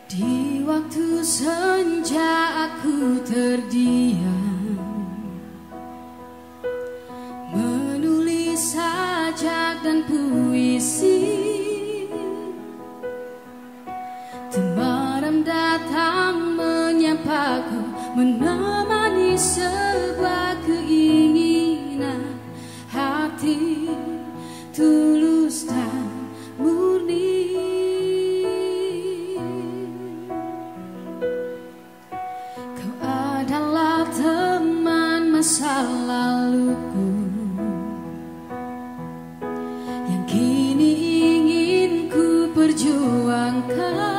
Di waktu senja aku terdiam, menulis sajak dan puisi. Temaram datang menyapaku, menemani sebuah keinginan hati tulus dan murni. Kau adalah teman masa laluku yang kini ingin ku perjuangkan.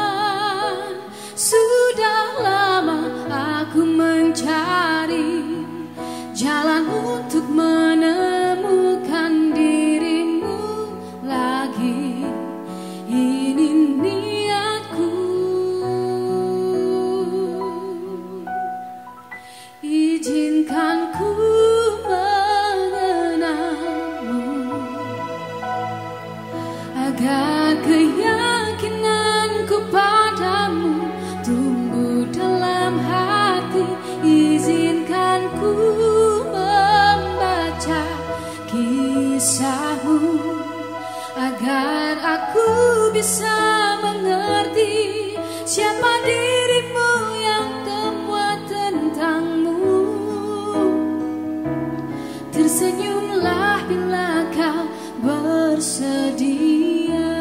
Sudah lama aku mencari jalan untuk menemukan dirimu lagi. Ini niatku, izinkan ku mengenalmu agar keyakinanku padamu tumbuh dalam hati. Izinkan ku membaca kisahmu agar aku bisa mengerti siapa dirimu yang temuan tentangmu. Tersenyumlah bila kau bersedia.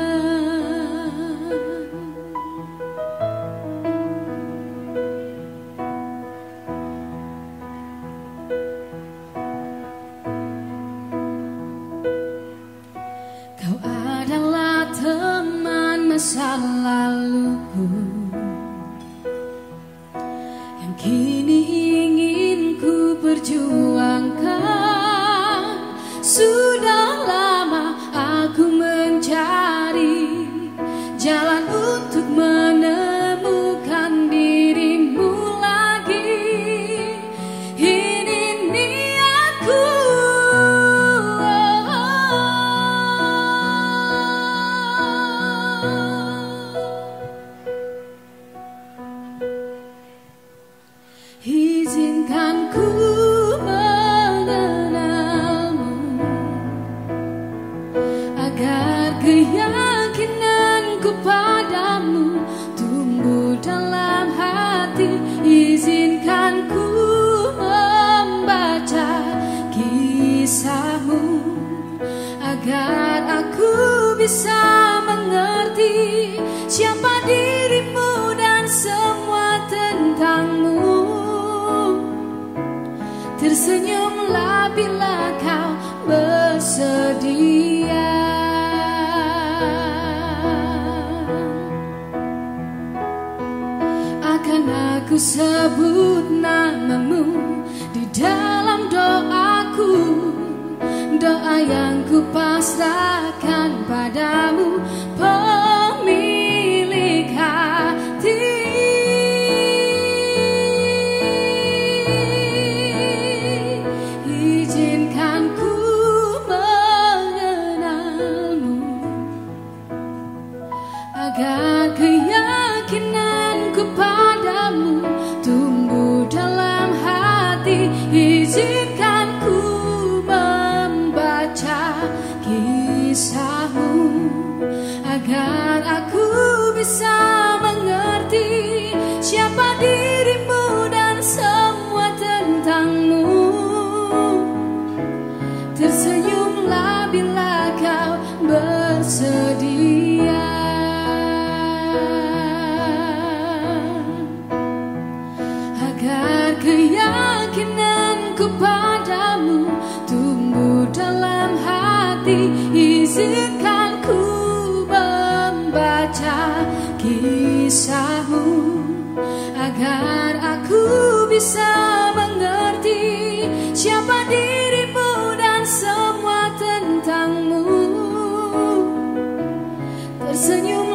Kau adalah teman masa laluku yang kini ingin ku perjuangkan. Sudah lama aku mencari jalan untuk menemukan dirimu lagi. Ini niatku, izinkan ku mengenalmu agar keyakinanku padamu tumbuh dalam hati. Izinkan ku membaca kisahmu agar aku bisa mengerti siapa dirimu dan semua tentangmu. Tersenyumlah bila kau bersedia. Akan aku sebut namamu di dalam doaku, doa yang ku pasrahkan padamu, pemilik hati. Izinkan ku mengenalmu agar keyakinanku padamu tumbuh dalam hati. Izinkan ku membaca kisahmu agar aku bisa mengerti siapa dirimu dan semua tentangmu. Tersenyumlah bila kau bersedia. Agar keyakinanku padamu tumbuh dalam hati. Izinkan ku membaca kisahmu agar aku bisa mengerti siapa dirimu dan semua tentangmu. Tersenyum